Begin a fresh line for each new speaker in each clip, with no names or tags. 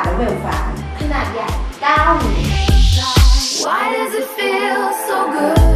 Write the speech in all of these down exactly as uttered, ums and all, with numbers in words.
และเวลฟานขนาดใหญ่เก้านิ้ว Why does it feel so good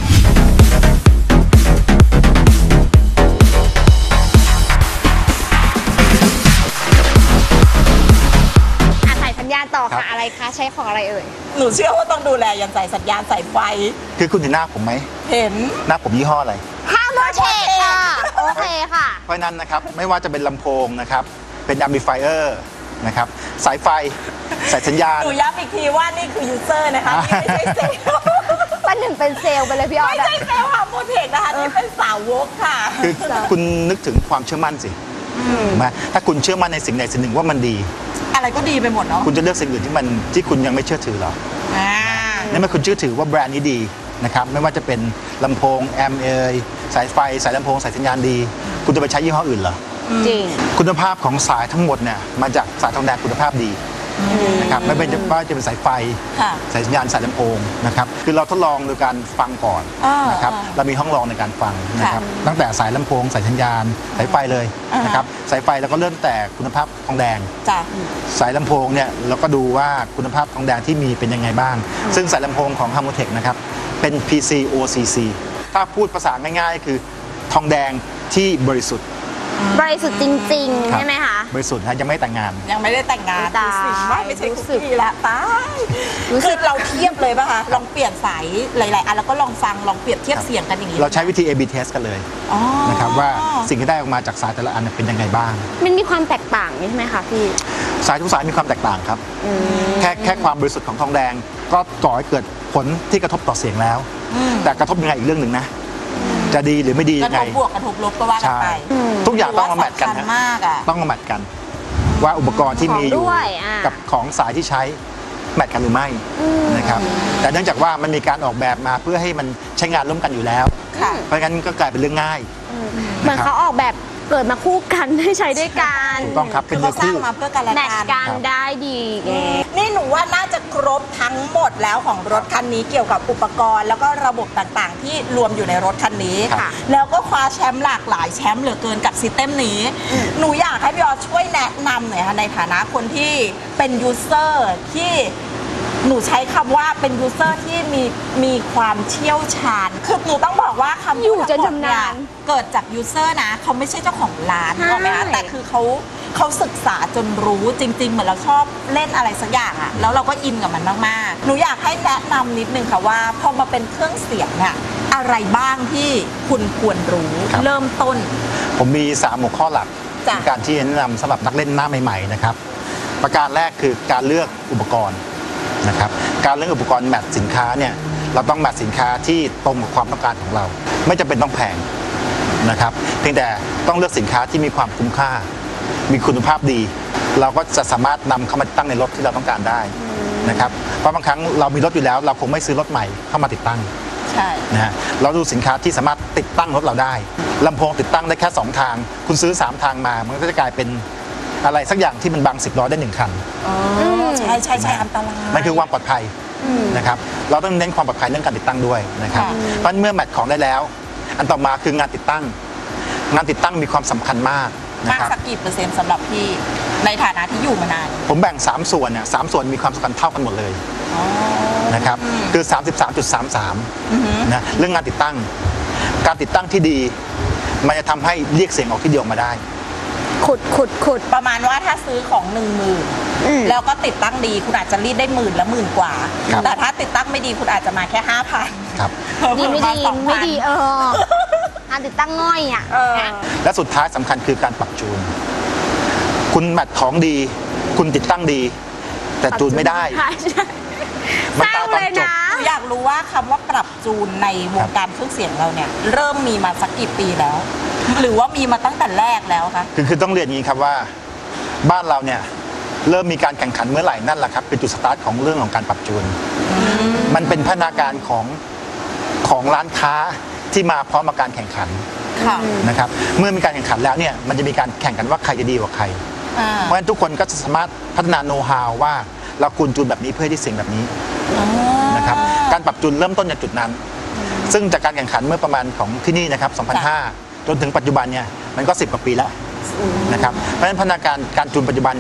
สัญญาณต่อค่ะอะไรคะใช้ของอะไรเอ่ย
หนูเชื่อว่าต้องดูแลยันใส่สัญญาณใส่ไฟ
คือคุณเห็นหน้าผมไหม
เห็น
หน้าผมยี่ห้ออะไร
ฮาร์โมเทคค่ะโอเคค่ะ
เพราะนั้นนะครับไม่ว่าจะเป็นลำโพงนะครับเป็นแอมพลิฟายเออร์นะครับสายไฟสายสัญญาณ
หนูย้ำอีกทีว่านี่คือยูเซอร์นะคะนี่ไม่ใช่เซลล์
ป้าหนึ่งเป็นเซลล์ไปเลยพี่ออส
ไม่ใช่เซลล์ฮาร์โมเทคนะคะนี่เป็นสาวกค่ะ
คือคุณนึกถึงความเชื่อมั่นสิถูกไหมถ้าคุณเชื่อมั่นในสิ่งใดสิ่งหนึ่งว่ามันดี
อะไรก็ดีไปหมดเนาะ
คุณจะเลือกสิ่งอื่นที่มันที่คุณยังไม่เชื่อถือหรอนั่นหมายคุณเชื่อถือว่าแบรนด์นี้ดีนะครับไม่ว่าจะเป็นลำโพงแอมเอยสายไฟสายลำโพงสายสัญญาณดีคุณจะไปใช้ยี่ห้ออื่นเหรอ
จริง
คุณภาพของสายทั้งหมดเนี่ยมาจากสายทองแดงคุณภาพดีนะครับไม่เป็นว่าจะเป็นสายไฟสายสัญญาณสายลำโพงนะครับคือเราทดลองโดยการฟังก่อนนะครับเรามีห้องรองในการฟังนะครับตั้งแต่สายลำโพงสายสัญญาณสายไฟเลยนะครับสายไฟเราก็เริ่มแต่คุณภาพทองแดงสายลำโพงเนี่ยเราก็ดูว่าคุณภาพทองแดงที่มีเป็นยังไงบ้างซึ่งสายลำโพงของ Harmotech นะครับเป็น พี ซี โอ ซี ซี ถ้าพูดภาษาง่ายๆคือทองแดงที่บริสุทธิ์
บริสุทธิ์จริงๆใช่ไหมคะ
บริสุทธิ์นะยังไม่แต่งงาน
ยังไม่ได้แต่งงานดูสิว่าไม่ใช่คุกกี้ละตายคือเราเทียบเลยป่ะคะลองเปลี่ยนสายหลายๆอันแล้วก็ลองฟังลองเปรียบเทียบเสียงกันอย่างนี้
เราใช้วิธี เอ บี test กันเลยนะครับว่าสิ่งที่ได้ออกมาจากสายแต่ละอันเป็นยังไงบ้าง
มันมีความแตกต่างใช่ไหมคะพี่
สายทุกสายมีความแตกต่างครับแค่แค่ความบริสุทธิ์ของทองแดงก็ก่อให้เกิดผลที่กระทบต่อเสียงแล้วแต่กระทบยังไงอีกเรื่องหนึ่งนะจะดีหรือไม่ดียังไง
กระทบบวกกระทบลบก็ว่ากันไป
ทุกอย่างต้องมาแมทกันนะต้องมาแมทกันว่าอุปกรณ์ที่มีอยู่กับของสายที่ใช้แมทกันหรือไม่นะครับแต่เนื่องจากว่ามันมีการออกแบบมาเพื่อให้มันใช้งานร่วมกันอยู่แล้วเพราะงั้นก็กลายเป็นเรื่องง่าย
เหมือนเขาออกแบบเกิดมาคู่กันให้ใช้ด้วยกัน
ถูกต้องครับเป็นเนื้อคู่
มาเพื่อกันและกัน
แมทกันได้ดี
นี่หนูว่าน่าจะครบทั้งหมดแล้วของรถคันนี้เกี่ยวกับอุปกรณ์แล้วก็ระบบต่างๆที่รวมอยู่ในรถคันนี้แล้วก็คว้าแชมป์หลากหลายแชมป์เหลือเกินกับซิสเต็มนี้หนูอยากให้พี่ออสช่วยแนะนำหน่อยค่ะในฐานะคนที่เป็นยูเซอร์ที่หนูใช้คำว่าเป็นยูเซอร์ที่มีมีความเชี่ยวชาญคือหนูต้องบอกว่าคำ
อยู่จนชำนาญ
เกิดจากยูเซอร์นะเขาไม่ใช่เจ้าของร้านถูกไหมคะแต่คือเขาเขาศึกษาจนรู้จริงๆเหมือนเราชอบเล่นอะไรสักอย่างอะแล้วเราก็อินกับมันมากๆหนูอยากให้แนะนำนิดนึงค่ะว่าพอมาเป็นเครื่องเสียงเนี่ยอะไรบ้างที่คุณควรรู้เริ่มต้น
ผมมีสามหัวข้อหลักการที่แนะนำสำหรับนักเล่นหน้าใหม่ๆนะครับประการแรกคือการเลือกอุปกรณ์นะครับการเลือกอุปกรณ์แมทสินค้าเนี่ยเราต้องแมทสินค้าที่ตรงกับความต้องการของเราไม่จำเป็นต้องแพงนะครับเพียงแต่ต้องเลือกสินค้าที่มีความคุ้มค่ามีคุณภาพดีเราก็จะสามารถนำเข้ามาตั้งในรถที่เราต้องการได้นะครับเพราะบางครั้งเรามีรถอยู่แล้วเราคงไม่ซื้อรถใหม่เข้ามาติดตั้ง
ใช่
นะฮะเราดูสินค้าที่สามารถติดตั้งรถเราได้ลำโพงติดตั้งได้แค่สองทางคุณซื้อสามทางมามันก็จะกลายเป็นอะไรสักอย่างที่มันบังสิบล้อได้หนึ่งคัน
ใช่ใช่ใช่อันตราย
มันคือความปลอดภัยนะครับเราต้องเน้นความปลอดภัยเรื่องการติดตั้งด้วยนะครับเพราะเมื่อแมทของได้แล้วอันต่อมาคืองานติดตั้งงานติดตั้งมีความสำคัญมาก
มากสักกี่เปอร์เซ็นต์สำหรับพี่ในฐานะที่อยู่มานาน
ผมแบ่งสามส่วนเนี่ยสามส่วนมีความสำคัญเท่ากันหมดเลยนะครับคือ สามสิบสามจุดสามสาม นะเรื่องงานติดตั้งการติดตั้งที่ดีมันจะทำให้เรียกเสียงออกที่เดียวมาได้
ขุดขุดขุด
ประมาณว่าถ้าซื้อของหนึ่งหมื่นแล้วก็ติดตั้งดีคุณอาจจะรีดได้หมื่นละหมื่นกว่าแต่ถ้าติดตั้งไม่ดีคุณอาจจะมาแค่ห้าพัน
ครับ
ดีไม่ดีไม่ดีเอองานติดตั้งง่อยอ่ะ
และสุดท้ายสำคัญคือการปรับจูนคุณแมทของดีคุณติดตั้งดีแต่จูนไม่ได้
มันตาตอนจบ
อยากรู้ว่าคำว่าปรับจูนในวงการเครื่องเสียงเราเนี่ยเริ่มมีมาสักกี่ปีแล้วหรือว่ามีมาตั้งแต่แรกแล้วคะ
คือคือต้องเรียนอย่างนี้ครับว่าบ้านเราเนี่ยเริ่มมีการแข่งขันเมื่อไหร่นั่นแหละครับเป็นจุดสตาร์ทของเรื่องของการปรับจูนมันเป็นพัฒนาการของของร้านค้าที่มาพร้อมกับการแข่งขันนะครับเมื่อมีการแข่งขันแล้วเนี่ยมันจะมีการแข่งกันว่าใครจะดีกว่าใครเพราะฉะนั้นทุกคนก็จะสามารถพัฒนาโน้ตฮาวว่าเราควรจูนแบบนี้เพื่อที่เสียงแบบนี้นะครับการปรับจูนเริ่มต้นจากจุดนั้นซึ่งจากการแข่งขันเมื่อประมาณของที่นี่นะครับสองพันห้าจนถึงปัจจุบันเนี่ยมันก็สิบกว่าปีแล้วนะครับเพราะฉะนั้นพัฒนาการการจูนปัจจุบันเนี่ย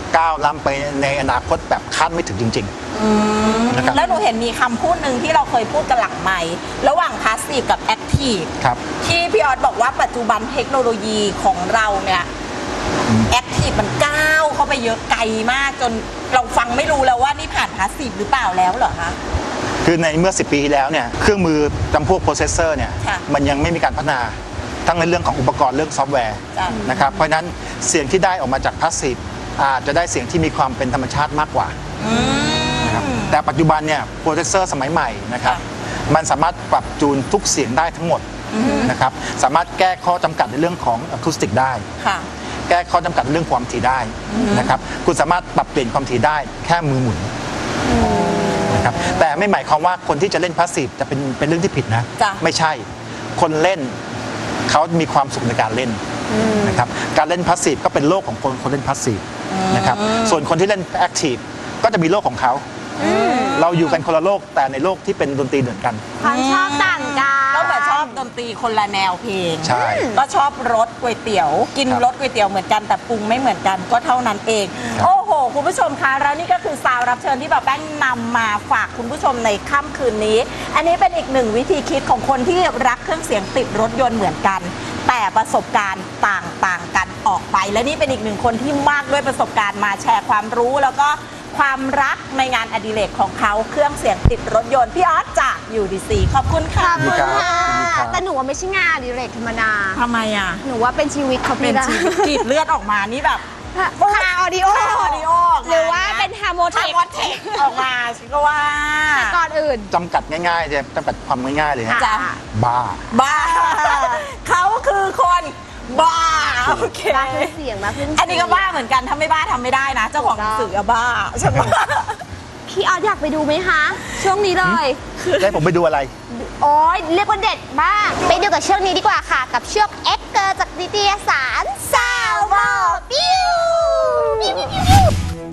ก้าวล้ำไปในอนาคตแบบคาดไม่ถึงจริงๆนะครับ
แล้วหนูเห็นมีคำพูดหนึ่งที่เราเคยพูดกันหลังไมค์ระหว่างพาสซีฟกับแอคทีฟ
ครับ
ที่พี่ออสบอกว่าปัจจุบันเทคโนโลยีของเราเนี่ยแอคทีฟมันก้าวเข้าไปเยอะไกลมากจนเราฟังไม่รู้แล้วว่านี่ผ่านพาสซีฟหรือเปล่าแล้วเหรอคะ
คือในเมื่อสิบปีที่แล้วเนี่ยเครื่องมือจำพวกโปรเซสเซอร์เนี่ย
ค่ะ
มันยังไม่มีการพัฒนาทั้งในเรื่องของอุปกรณ์เรื่องซอฟต์แวร์
จ้ะ
นะครับเพราะฉะนั้นเสียงที่ได้ออกมาจากพาสซีฟอาจจะได้เสียงที่มีความเป็นธรรมชาติมากกว่านะครับแต่ปัจจุบันเนี่ยโปรเซสเซอร์สมัยใหม่นะครับมันสามารถปรับจูนทุกเสียงได้ทั้งหมดนะครับสามารถแก้ข้อจำกัดในเรื่องของอะคูสติกได้
ค่ะ
แก้ข้อจำกัดเรื่องความถี่ได้นะครับคุณสามารถปรับเปลี่ยนความถี่ได้แค่มือหมุนนะครับแต่ไม่หมายความว่าคนที่จะเล่นพาสซีฟจะเป็นเป็นเรื่องที่ผิดนะ
จ้ะ
ไม่ใช่คนเล่นเขามีความสุขในการเล่นนะครับการเล่นพาสซีฟก็เป็นโลกของคนคนเล่นพาสซีฟนะครับส่วนคนที่เล่นแอคทีฟก็จะมีโลกของเขาเราอยู่กันคนละโลกแต่ในโลกที่เป็นดนตรีเหมือนกัน
ความชอบต่างกัน
ก็แบบชอบดนตรีคนละแนวเพลง
ใช่
ก็ชอบรสก๋วยเตี๋ยว กิน
ครับ
รสก๋วยเตี๋ยวเหมือนกันแต่ปรุงไม่เหมือนกันก็เท่านั้นเอง โอ้โห คุณผู้ชมคะแล้วนี่ก็คือซาวด์รับเชิญที่แบบแป้งนำมาฝากคุณผู้ชมในค่ำคืนนี้ อันนี้เป็นอีกหนึ่งวิธีคิดของคนที่รักเครื่องเสียงติดรถยนต์เหมือนกัน แต่ประสบการณ์ต่างๆกันออกไป และนี่เป็นอีกหนึ่งคนที่มากด้วยประสบการณ์มาแชร์ความรู้แล้วก็ความรักในงานอดิเรกของเขาเครื่องเสียงติดรถยนต์พี่ออสจาก ยู ดี ซี ขอบคุณค่ะ
ขอบคุณ
ครับ
ค่ะ
ขอบคุณครับ
แต่หนูว่าไม่ใช่งานอดิเรกธรรมดา
ทำไมอ่ะ
หนูว่าเป็นชีวิตเขา
เป็
พี่
น
ละ
ชีวิตกรีดเลือดออกมานี่แบบ
คาออดิโอ
คาออดิโอ
หรือว่าเป็นฮาร์โมเท
ทา
ค
วอเทคออกมาฉันก็ว่า
ก่อนอื่น
จำกัดง่ายๆจะจำกัดความง่ายๆเลยฮะ
จ้ะ
บ้า
บ้า เขาคือคนบ้าโอเค
บ้าเครื่องเสียงบ้าเครื่องเสียง
อันนี้ก็บ้าเหมือนกันถ้าไม่บ้าทำไม่ได้นะ เจ้าของหนังสืออะบ้าใช่ไหม
พี่ออสอยากไปดูไหมคะ ช่วงนี้เลย
ได้ผมไปดูอะไร
โอ้ยเรียกว่าเด็ดมาก ไปดูกับช่วงนี้ดีกว่าค่ะ กับช่วง X เกิร์จากนิตยสารสาวโมบิวบิวบิวบิวบิว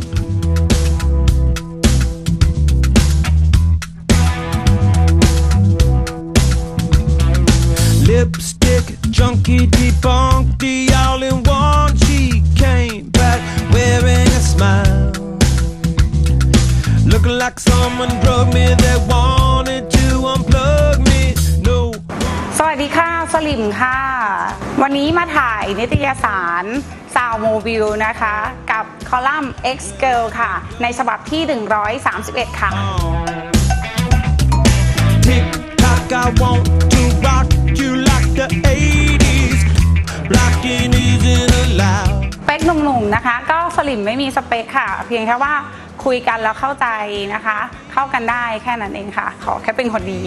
Lipstick junkie debunked the all in one. She came back wearing a smile, looking like someone drugged me that wanted to unplug me. No.
สวัสดีค่ะสลิมค่ะ วันนี้มาถ่ายนิตยสารซาวโมบิลนะคะ กับคอลัมน์ X Girl ค่ะ ในฉบับที่ หนึ่งร้อยสามสิบเอ็ด ค่ะ
Tick tock, I want to rock you like the eighties. Rocking isn't allowed.
สเปคหนุ่มๆนะคะ ก็สลิมไม่มีสเปคค่ะ เพียงแค่ว่าคุยกันแล้วเข้าใจนะคะ เข้ากันได้แค่นั้นเองค่ะ ขอแค่เป็นคนดี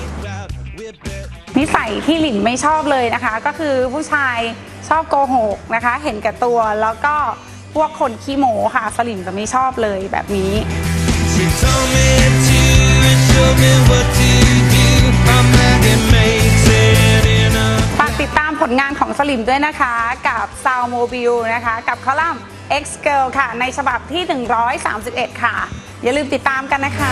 นิสัยที่หลินไม่ชอบเลยนะคะ ก็คือผู้ชายชอบโกหกนะคะ เห็นแก่ตัวแล้วก็พวกคนขี้โม้ค่ะสลิมจะไม่ชอบเลยแบบนี้
She told me to and showed me what to do. I'm Maggie Mason in a
ฝากติดตามผลงานของสลิมด้วยนะคะกับ Sound Mobile นะคะกับคอลัมน์ X Girl ค่ะ ในฉบับที่ หนึ่งร้อยสามสิบเอ็ด ค่ะ อย่าลืมติดตามกันนะคะ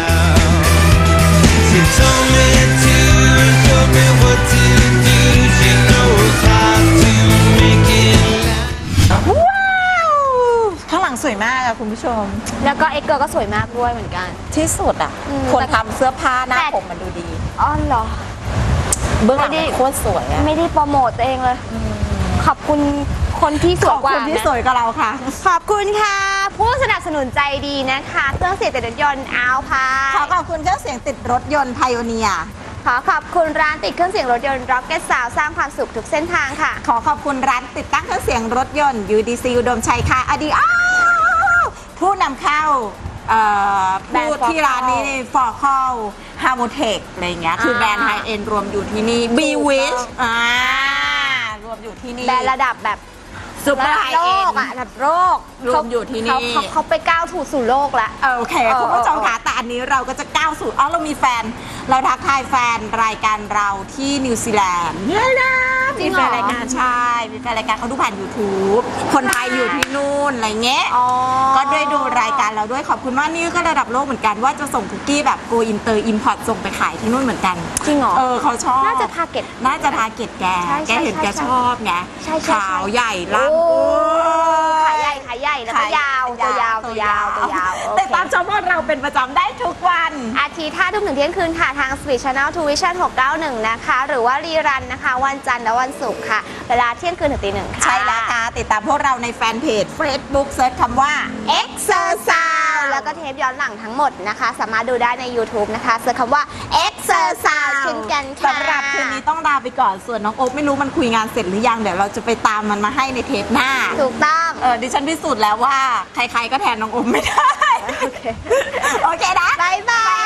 She told me to and showed me what to do. She knows how to make it last.
ว้าวข้างหลังสวยมากอะคุณผู้ชม
แล้วก็ X เกิร์ก็สวยมากด้วยเหมือนกัน
ที่สุดอะ
อืม
คนทำเสื้อผ้าหน้า
แต่
ผมมันดูดี
อ๋อเหรอ
เบื้องหลัง
ไม่ได้
มันโคตรสวยอะ
ไม่ได้โปรโมทตัวเองเลย ขอบคุณคนที่ส
ข
วย
อบ
กว่า
คุณที่
นะ
สวยกับเราค่ะ
ขอบคุณค่ะ ผู้สนับสนุนใจดีนะคะเครื่องเสียงติดรถยนต์อัลพา
ขอขอบคุณเครื่องเสียงติดรถยนต์ไพโอเนีย
ขอขอบคุณร้านติดเครื่องเสียงรถยนต์ Rocket Sound สร้างความสุขทุกเส้นทางค่ะ
ขอขอบคุณร้านติดตั้งเครื่องเสียงรถยนต์ ยู ดี ซี อุดมชัยค่ะอดีอ้าวผู้นำเข้าเอ่อ
แบรนด์
ผู้ที่ร้านนี้ฟอร์คอลฮาร์โมเทคอะไรเงี้ยคือแบรนด์ไฮเอ็นรวมอยู่ที่นี่ B Wish อ่ารวมอยู่ที่นี่
แบรนด์ระดับแบบ
ซุปเปอร์ไฮ
โล
เอ็น
กอะระดับโลก
รวมอยู่ที่นี่
เขาเขาเขาไปก้าวถูสู่โลกแล้ว
โอเค
เออ
คุณผู้ชม
เออ
คะแต่อันนี้เราก็จะก้าวสู่อ๋อเรามีแฟน เราทักทายแฟนรายการเราที่นิวซีแลนด์เนี่ยนะ
จริ
มี
งเหร
แฟ
อ
นรายการใช่มีแฟนรายการเขาดูผ่าน YouTube คนไทยอยู่ที่นู่นอะไรเงี้ย
อ๋อ
ก็ด้วยดูรายการเราด้วยขอบคุณมากนี่ก็ระดับโลกเหมือนกันว่าจะส่งคุกกี้แบบโกอินเตอร์อิมพอร์ตส่งไปขายที่นู่นเหมือนกัน
จริงเหรอ
เออเขาชอบ
น่าจะทาร์เก็ต
น่าจะทาร์เก็ตแก
ใช่ใช่
แกเห็น
ใช่
แก
ใช่
ชอบไง
ใช่ใช่ใช่
ขาวใหญ่ล่ำ
โอ้
โอ้
ขายใหญ่ขายใหญ่แล้วก็ยาวตัวยาวตัวยาวตัวยาว
แต่ตามชมพวกเราเป็นประจำได้ทุกวัน
อาทิตย์ห้าทุ่มถึงเที่ยงคืนค่ะทาง Speed Channel ทู Vision หกเก้าหนึ่งนะคะหรือว่ารีรันนะคะวันจันทร์และวันศุกร์ค่ะเวลาเที่ยงคืนถึงตีหนึ่งค่ะ
ใช่แล้วค่ะติดตามพวกเราในแฟนเพจ Facebook เซิร์ชคำว่า
Exercise แล้วก็เทปย้อนหลังทั้งหมดนะคะสามารถดูได้ใน YouTube นะคะเซิร์ชคำว่า Exercise เช่นกันค่ะ
สำหรับคืนนี้ต้องลาไปก่อนส่วนน้องโอ๊คไม่รู้มันคุยงานเสร็จหรือยังเดี๋ยวเราจะไปตามมันมาให้ในเทปหน้า
ถูกต้อง
เออดิฉันพิสูจน์แล้วว่าใครๆก็แทนน้องโอ๊คไม่ได้
โอเค
โอเคนะ
บ๊ายบาย